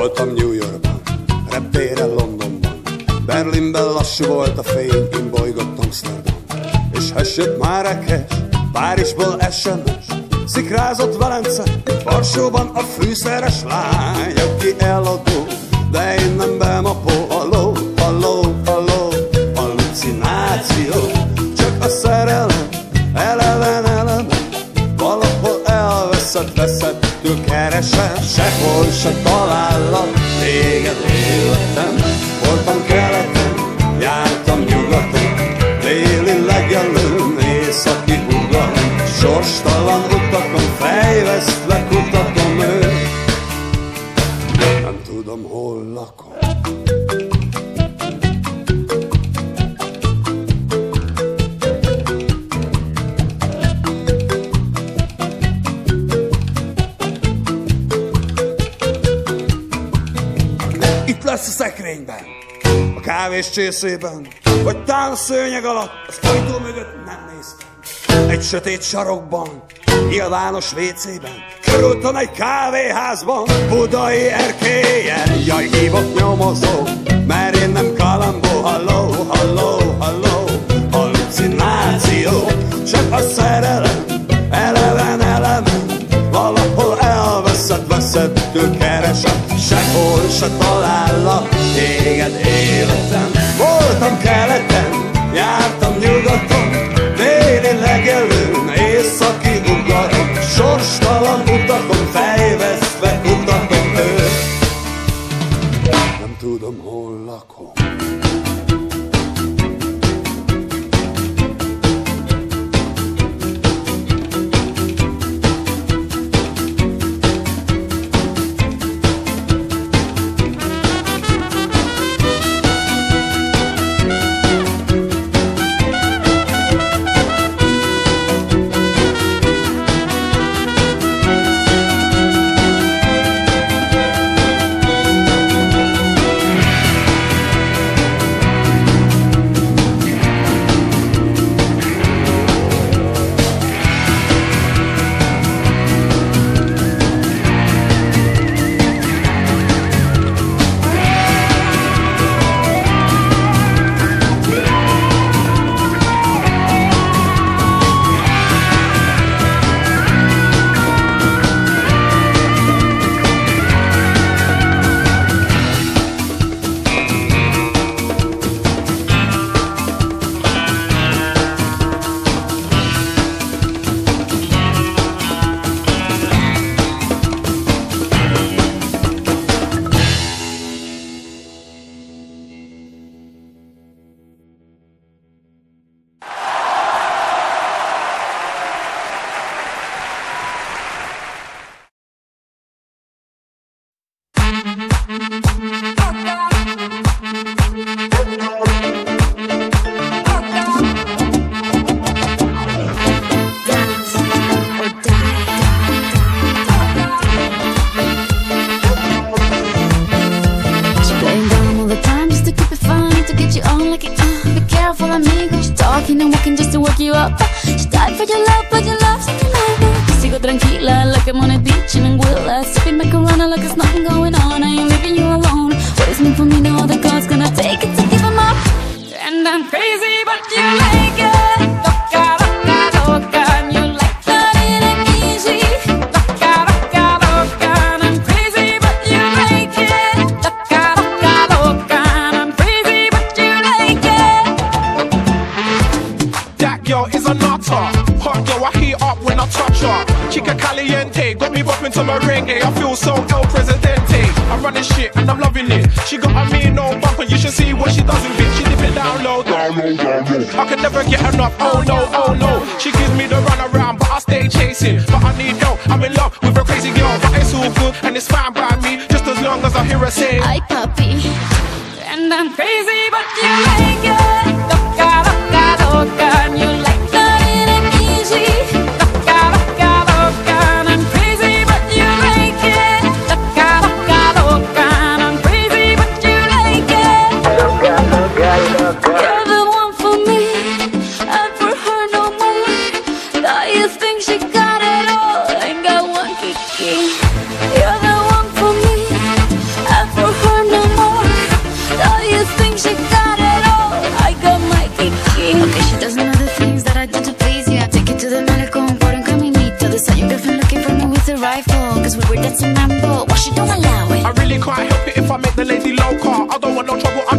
Voltam New Yorkban, reptéren Londonban, Berlinben lassú volt a fény, én bolygott Amsterdam. És hessét Márekes, Párizsból SMS, szikrázott Velence, Varsóban a fűszeres lány, aki eladó, de én nem bemapó. Halló, halló, halló, hallucináció, csak a szerelem, eleven, valahol elveszett, veszettől keresem, sehol se talállak téged életem. Voltam keleten, jártam nyugaton, déli legelőn, északi húgon, sorstalan utakon, fejvesztve kutatom őt, nem tudom, hol lakom. Itt lesz a szekrényben, a kávés csészében, vagy tán a szőnyeg alatt, az ajtó mögött nem néztem. Egy sötét sarokban, nyilvános WC-ben, körültem egy kávéházban, budai erkélyen. Jaj, hívott nyomozó, mert én nem kalambó. Halló, halló, halló, hallucináció, csak a szerelem, eleven, valahol elveszett, veszettől keresem, sehol se talállak téged életem. Voltam keleten, jártam nyugaton, déli legelőn, északi ugaron, sorstalan utakon, fejvesztve kutatom őt, nem tudom, hol lakom. You're the one for me. I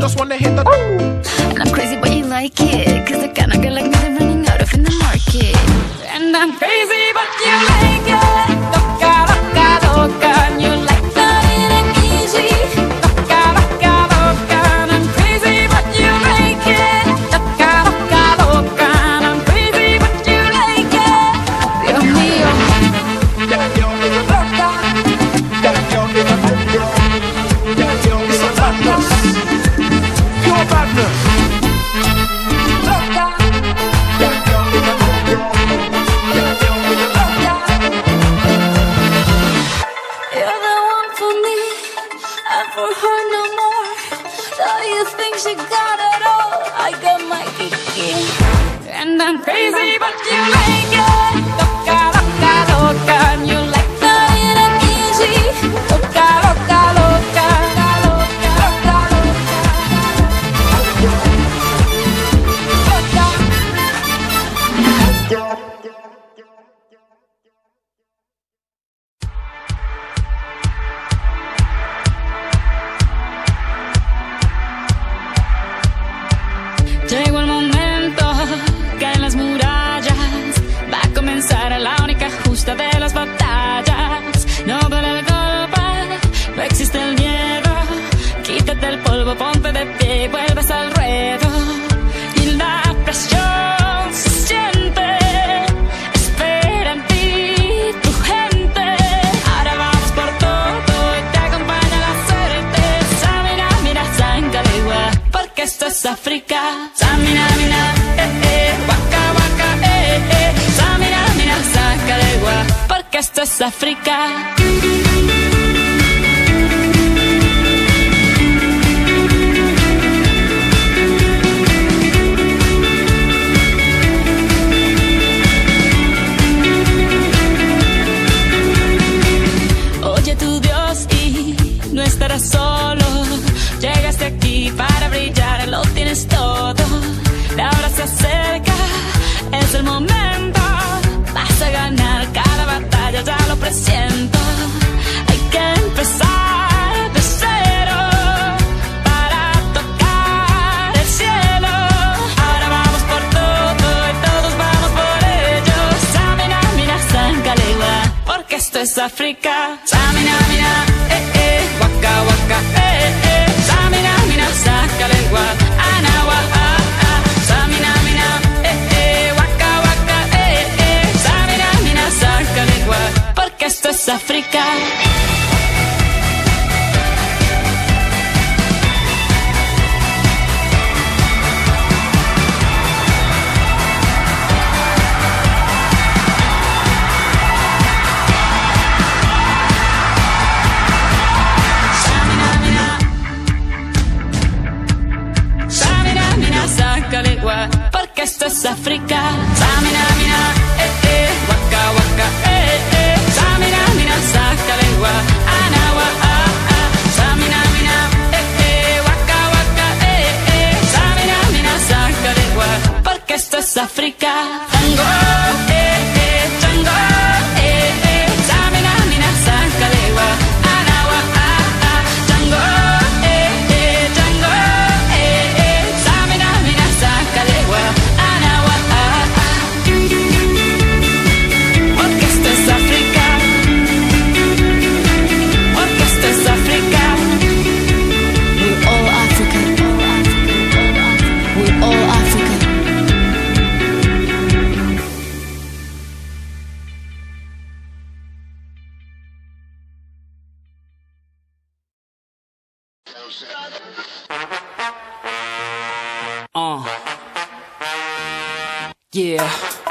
just wanna hit the. And I'm crazy but you like it, cause the kind of girl like me they're running out of in the market. And I'm crazy but you like it. Loca, loca, loca, and you like that it ain't easy. Loca, loca, loca, and I'm crazy but you like it. Loca, loca, loca, and I'm crazy but you like it. Dios mío. Loca. It's a badness. Pure badness. You're the one for me, and for her no more. So you think she got it all, I got my kiki. And I'm crazy but you like it. Loca, loca, loca, and you like that it ain't easy. Loca, loca, loca, loca, loca, Llegó el momento, caen las murallas, va a comenzar la única justa de las batallas. No para el golpe, no existe el miedo, quítate el polvo, ponte de pie y vuelves al ruedo. Y la presión se siente, espera en ti tu gente. Ahora vamos por todo y te acompaña la suerte. Samina, mira, Sangalegua, porque esto es África. Samina, mina, waka, waka, Samina, mina, Sangalegua, porque esto es África. Oye tu Dios y no estarás solo. Llegaste aquí para brillar, lo tienes todo. La hora se acerca, es el momento. Vas a ganar cada batalla, ya lo presiento. Hay que empezar de cero para tocar el cielo. Ahora vamos por todo y todos vamos por ello. Samina, mina, Sangalegua, porque esto es África. Samina, mina, waka, waka, Samina, mina, Sangalegua, anawa, Samina, mina, waka, waka, Samina, mina, Sangalegua, porque esto es África. Porque esto es África. Samina, mina, waka, waka, Samina, mina, Sangalegua, anawa, Samina, mina, waka, waka, Samina, mina, Sangalegua, porque esto es África. Tango, tango, Samina, mina, Sangalegua, anawa, tango, tango, Samina, mina, Sangalegua, anawa, porque esto es África, porque esto es África. We're all Africa, we're all Africa. Yeah.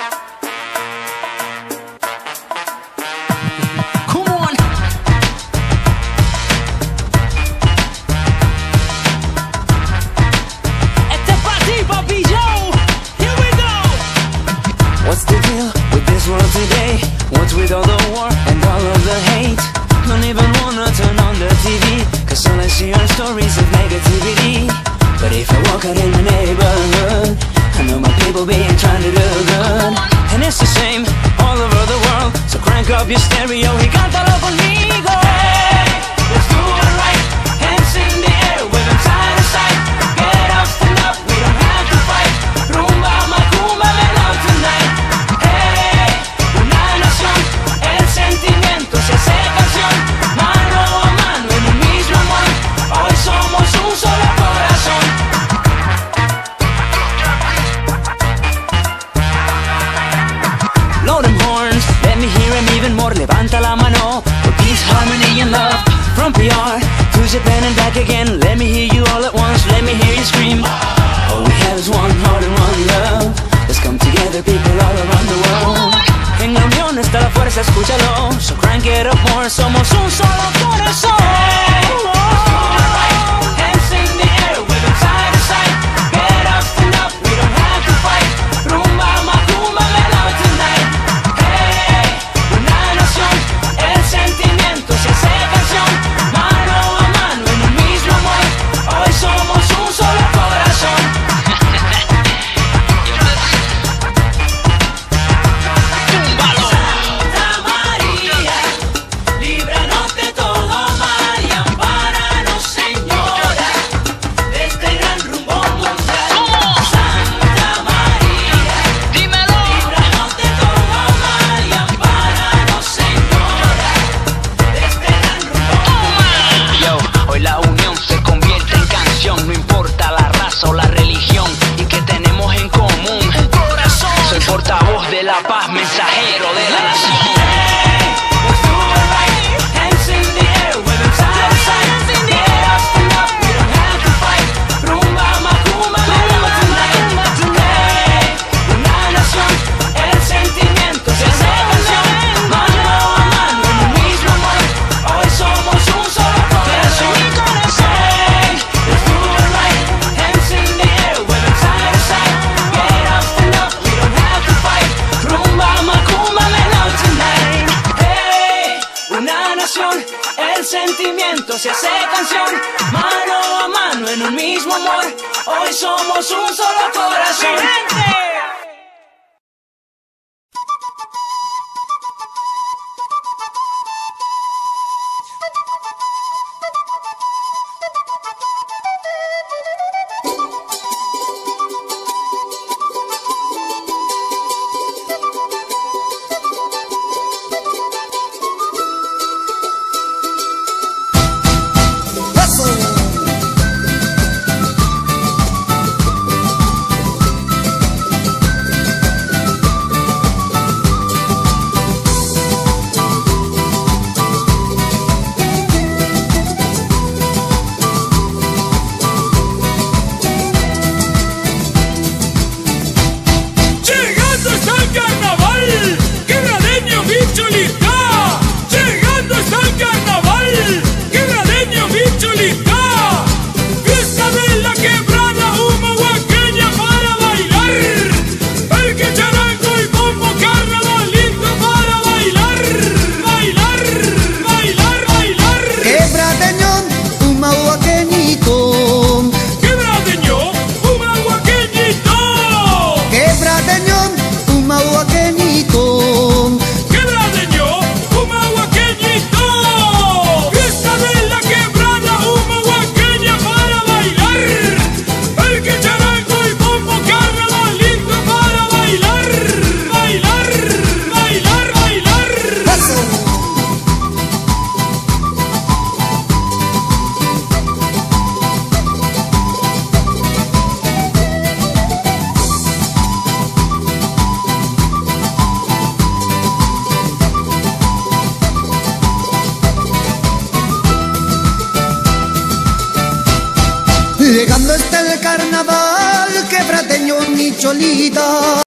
Come on. Este es pa' ti, papi, yo. Here we go. What's the deal with this world today? What's with all the war and all of the hate? Don't even wanna turn on the TV, cause all I see are stories of negativity. But if I walk out in the neighborhood, I know my people being trying to do good. them even more. Levanta la mano for peace, harmony and love. From PR to Japan and back again. Let me hear you all at once, let me hear you scream. All we have is one heart and one love. Let's come together, people all around the world. En la unión está la fuerza, escúchalo. So crank it up more, somos un solo corazón. Hands in the air, with them side to side. Get up, stand up, we don't have to fight. Rumba, macumba, melao tonight. Hey, una nación, el sentimiento se hace canción. Mano a mano en un mismo amor. Hoy somos un solo corazón. Portavoz de la paz, mensajero de la nación. El sentimiento se hace canción, mano a mano en un mismo amor. Hoy somos un solo corazón. Llegando está el carnaval, quebradeño mi cholita.